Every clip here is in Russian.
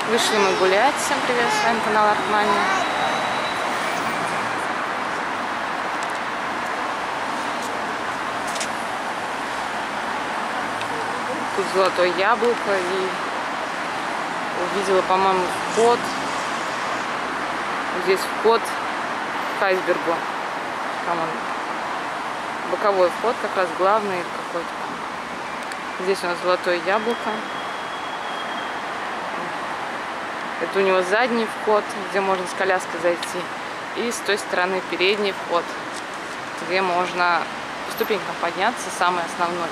Вышли мы гулять. Всем привет, с вами канал Артмани. Тут золотое яблоко и увидела, по-моему, вход. Здесь вход к айсбергу. Там он, боковой вход, как раз главный какой-то. Здесь у нас золотое яблоко. Это у него задний вход, где можно с коляской зайти. И с той стороны передний вход, где можно по ступенькам подняться, самый основной.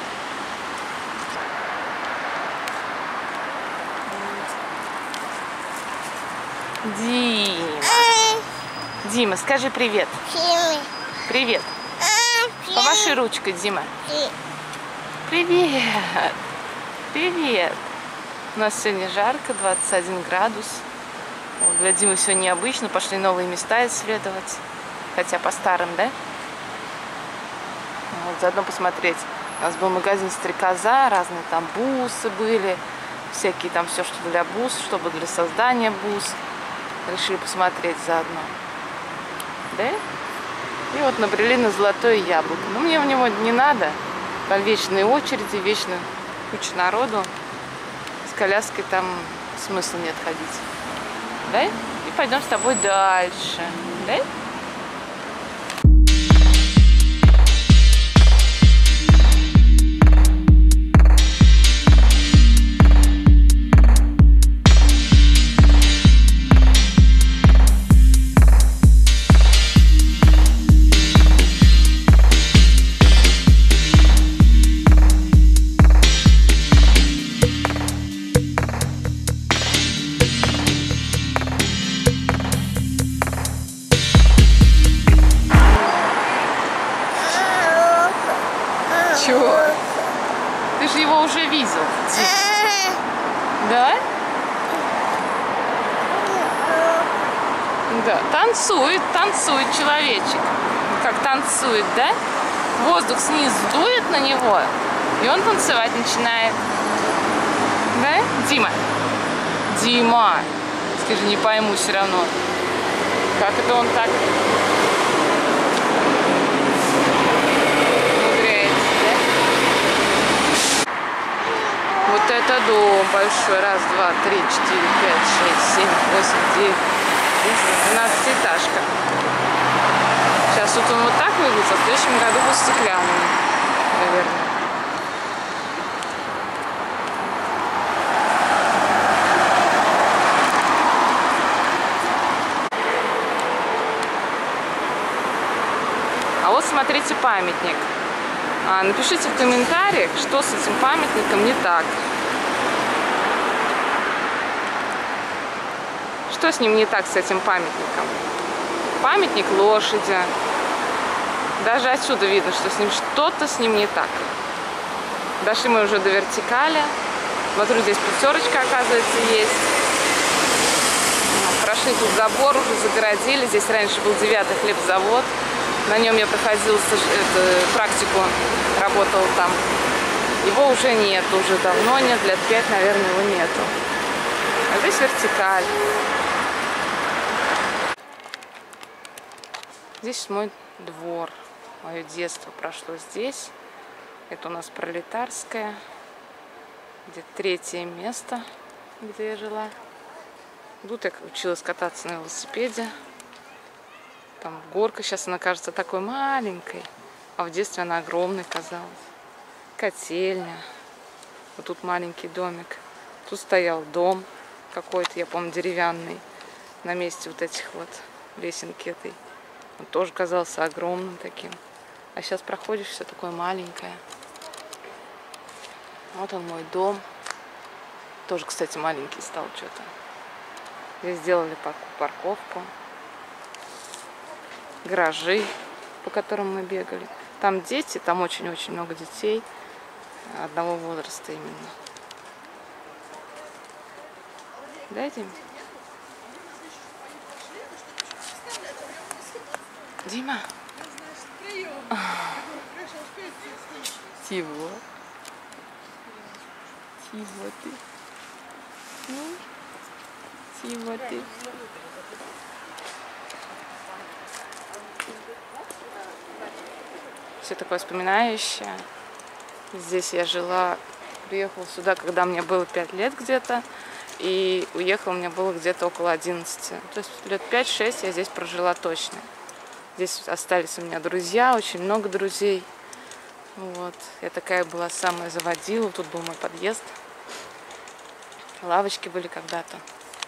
Дима. Дима, скажи привет. Привет. Помаши ручкой, Дима. Привет. Привет. У нас сегодня жарко, 21 градус. Вот, для Димы все необычно. Пошли новые места исследовать. Хотя по старым, да? Вот, заодно посмотреть. У нас был магазин «Стрекоза», разные там бусы были. Всякие там все, что для бус, чтобы для создания бус. Решили посмотреть заодно. Да? И вот набрели на золотое яблоко. Но мне в него не надо. Там вечные очереди, вечно куча народу. С коляской там смысла нет ходить. Да? И пойдем с тобой дальше. Да? Чего? Ты же его уже видел. Да? Да. Танцует человечек. Как танцует, да? Воздух снизу дует на него, и он танцевать начинает. Да? Дима? Дима! Скажи, не пойму все равно. Как это он так... Вот это дом большой. Раз, два, три, 4, 5, 6, 7, 8, 9, 10, 12-этажка. Сейчас вот он вот так выглядит, а в следующем году будет стеклянный, наверное. А вот смотрите памятник. Напишите в комментариях, что с этим памятником не так. Что с ним не так, с этим памятником? Памятник лошади. Даже отсюда видно, что с ним что-то с ним не так. Дошли мы уже до вертикали. Смотрю, здесь пятерочка, оказывается, есть. Прошли тут забор, уже загородили. Здесь раньше был 9-й хлебзавод. На нем я проходила практику, работала там. Его уже нет, уже давно нет, лет 5, наверное, его нету. А здесь вертикаль. Здесь мой двор. Мое детство прошло здесь. Это у нас Пролетарская. Где 3-е место, где я жила. Тут я училась кататься на велосипеде. Там горка, сейчас она кажется такой маленькой, а в детстве она огромной казалась. Котельня. Вот тут маленький домик. Тут стоял дом какой-то, я помню, деревянный, на месте вот этих вот лесенки этой. Он тоже казался огромным таким. А сейчас проходишь, все такое маленькое. Вот он, мой дом. Тоже, кстати, маленький стал что-то. Здесь сделали парковку. Гаражи, по которым мы бегали. Там дети, там очень-очень много детей одного возраста именно. Да, Дим? Дима? Чего? Чего ты? Ну? И вот и... Все такое вспоминающее. Здесь я жила, приехала сюда, когда мне было 5 лет где-то. И уехала мне было где-то около 11. То есть лет 5-6 я здесь прожила точно. Здесь остались у меня друзья, очень много друзей. Вот. Я такая была самая заводила. Тут был мой подъезд. Лавочки были когда-то.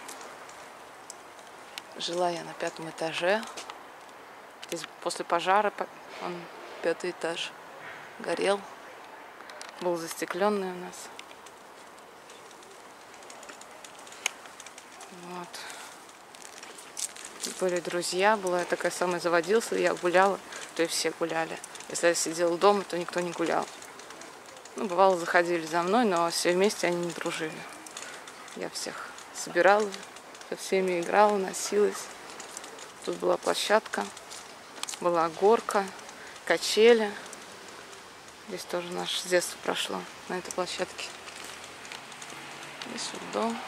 Жила я на 5-м этаже. Здесь после пожара он 5-й этаж горел. Был застекленный у нас. Вот. Были друзья, была я такая самая заводился, я гуляла, то и все гуляли. Если я сидела дома, то никто не гулял. Ну, бывало, заходили за мной, но все вместе они не дружили. Я всех собирала, со всеми играла, носилась. Тут была площадка, была горка, качели. Здесь тоже наше детство прошло, на этой площадке. Здесь вот дом.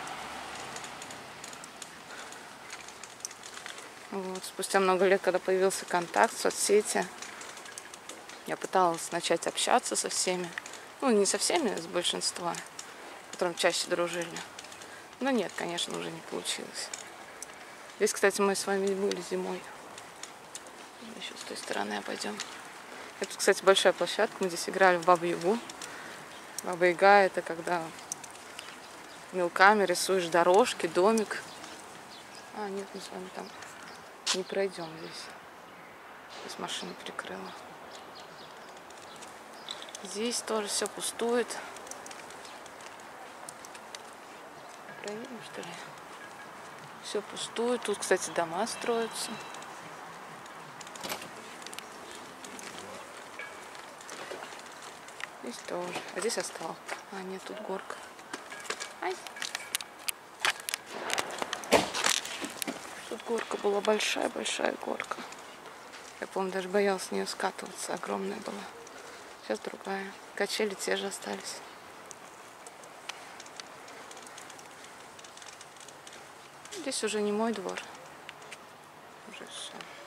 Вот. Спустя много лет, когда появился контакт, соцсети, я пыталась начать общаться со всеми. Ну, не со всеми, с большинством, с которым чаще дружили. Но нет, конечно, уже не получилось. Здесь, кстати, мы с вами были зимой. Еще с той стороны обойдем. Это, кстати, большая площадка. Мы здесь играли в Бабу-Ягу. Баба-Яга — это когда мелками рисуешь дорожки, домик. А, нет, мы с вами там не пройдем здесь. Здесь машину прикрыла. Здесь тоже все пустует. Проедем, что ли? Все пустует. Тут, кстати, дома строятся. Здесь тоже. А здесь осталось. А, нет, тут горка. Ай. Тут горка была большая горка. Я помню, даже боялась с нее скатываться. Огромная была. Сейчас другая. Качели те же остались. Здесь уже не мой двор. Уже все.